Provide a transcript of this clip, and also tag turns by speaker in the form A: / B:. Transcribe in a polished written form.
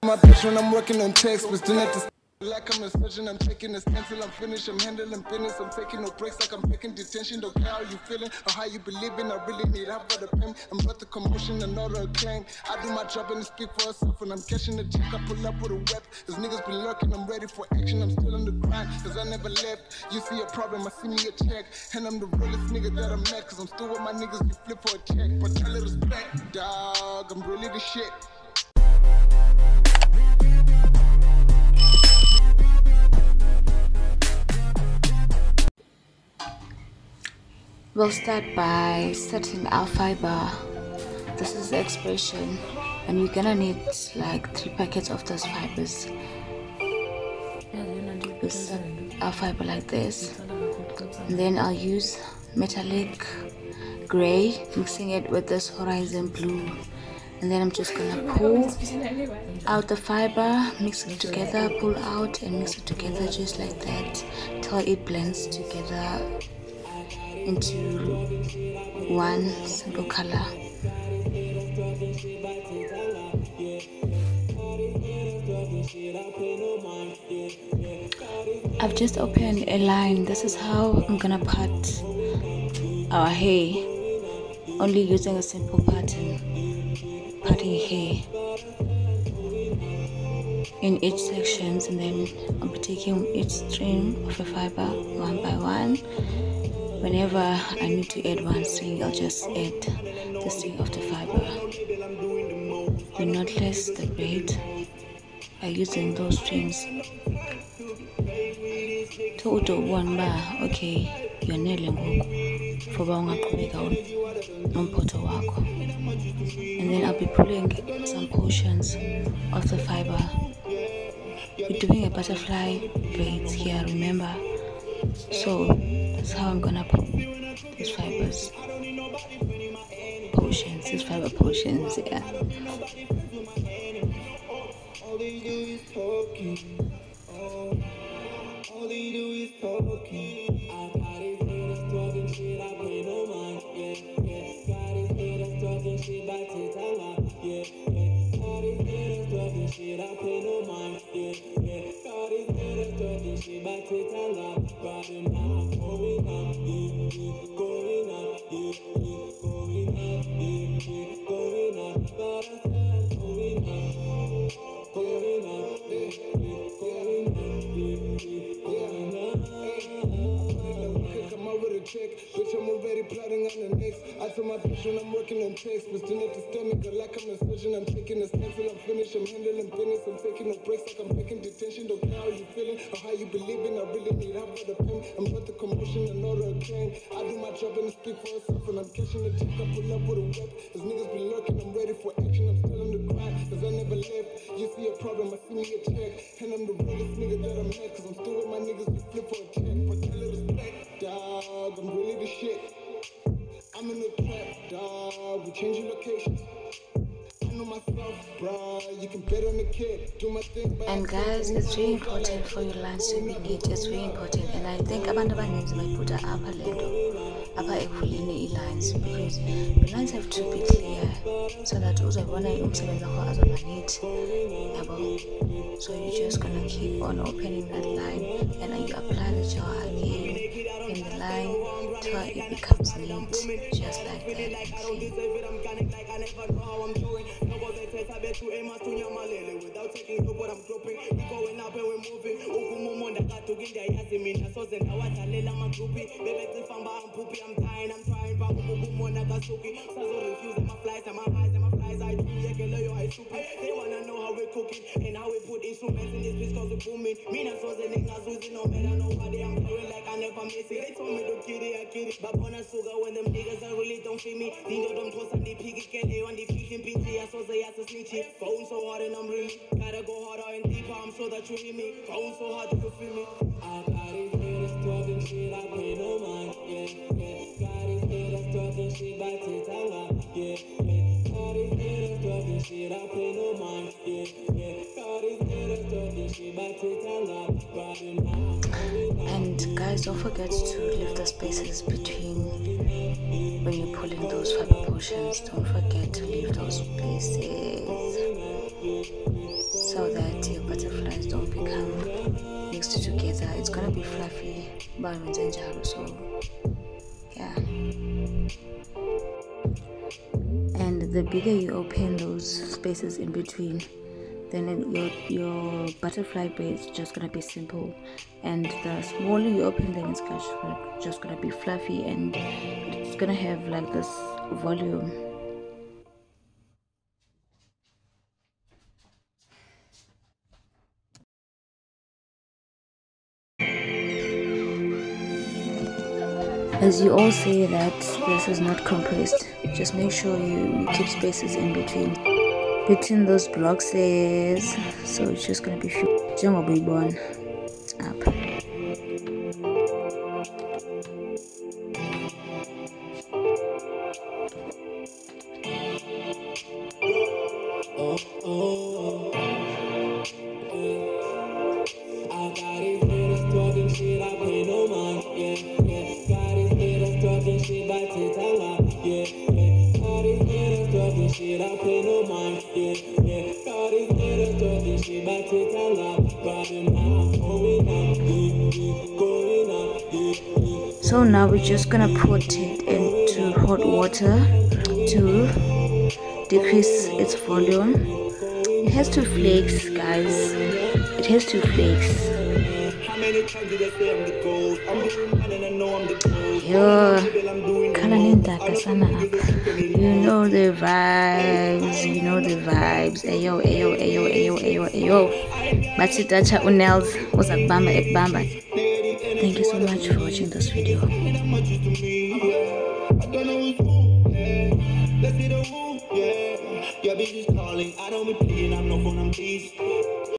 A: My bitch when I'm working on text, but still at the like I'm a surgeon, I'm taking a stencil, I'm finished, I'm handling business, I'm taking no breaks like I'm picking detention. Don't care how you feeling or how you believing, I really need help for the pain. I'm about the commotion and all the acclaim. I do my job and it speak for itself, and I'm catching the check, I pull up with a whip. Cause niggas be lurking, I'm ready for action, I'm still on the grind, cause I never left. You see a problem, I see me a check, and I'm the realest nigga that I met, cause I'm still with my niggas, you flip for a check. But tell it respect, dog, I'm really the shit.
B: We'll start by setting our fiber. This is the expression, and you're gonna need like 3 packets of those fibers. We'll set our fiber like this, and then I'll use metallic gray, mixing it with this horizon blue, and then I'm just gonna pull out the fiber, mix it together, pull out and mix it together just like that till it blends together into one simple color. I've just opened a line. This is how I'm gonna part our hair, only using a simple pattern, parting hair in each sections, and then I'll be taking each stream of a fiber one by one. Whenever I need to add one string, I'll just add the string of the fiber. You knotless the braid by using those strings. Total one bar, okay, you're nailing hook for wako. And then I'll be pulling some portions of the fiber. We're doing a butterfly braids here, remember? So that's how I'm gonna pull these fibers portions, these fiber portions, yeah. All they do is talking. All they do is talking. I got his haters talking shit, I pay no mind. Yeah. Got his haters talking shit, back to Tala. Yeah. Got his haters talking shit, I pay no mind. Yeah. Got his haters talking shit, back to Tala. Riding now, going up, going up, going up, going up. But I said going up, going up, going up. Bitch, I'm already plotting on the next. I tell my bitch when I'm working on text, but still at the stomach, like I'm a surgeon. I'm taking a stencil, I'm finished, I'm handling business, I'm taking no breaks like I'm picking detention. Don't care how you feeling or how you believing, I really need help for the pain. I'm about the commotion and all the acclaim. I do my job and it speak for itself, and I'm catching the check, I pull up with a whip. Cause niggas be lurking, I'm ready for action, I'm still on the grind, cause I never left. You see a problem, I see me a check, and I'm the realest nigga that I met, cause I'm still with my niggas, we flip for a check. But tell it respect, dog, I'm really the shit. I'm in the trap, dog, we changing locations. I know myself, bro, you can bet on the kid, do my thing. And guys, it's very important for your lines to be neat. It's very important, and I think abantu abaninzi bayiputa apha lento apha ekuvuleni lines, because the lines have to be clear so that uzayibona umsebenzi wakho azoba neat, yabo. So you're just gonna keep on opening that line, and then you apply the gel again in the line till it becomes neat, just like that. Without taking what I'm dropping, we going up and we're moving. I'm dying, I'm trying, but refuse my flies and my highs and my flies. I do, they wanna know how we're cooking and how we put instruments in this bitch cause we're booming. Me not so the niggas losing no matter nobody. I'm doing like I never miss it. They told me to get it, I get it. But on a sugar when them niggas I really don't feel me. Dindo don't toss and they pig again, they want the feeling pinky. I saw they ass a snitchy. Going so hard and I'm really gotta go harder and deeper. I'm sure that you hear me. Going so hard, do you feel me? I got his haters talking shit, I pay no mind. Yeah. Got his haters talking shit, back to Tala. Yeah. Got his haters talking shit, I pay no mind. Yeah. Got his haters talking shit, back to Tala. And guys, don't forget to leave the spaces between when you're pulling those fiber portions. Don't forget to leave those spaces
C: so that your butterflies don't become mixed together. It's gonna be fluffy, so yeah. And the bigger you open those spaces in between, then your butterfly bed is just gonna be simple, and the smaller you open, then it's just gonna be fluffy, and it's gonna have like this volume. As you all say that this is not compressed, just make sure you keep spaces in between those blocks. So it's just gonna be born up. So now we're just gonna put it into hot water to decrease its volume. It has to flakes, guys. It has to flakes. Yo, you know the vibes. Ayo, ayo, ayo, ayo, ayo, ayo. Bathi tacha unels uzakubamba ekubamba. Thank you so much for watching this video. Your bitch is calling, I don't be playing, I'm no phone, I'm pleased.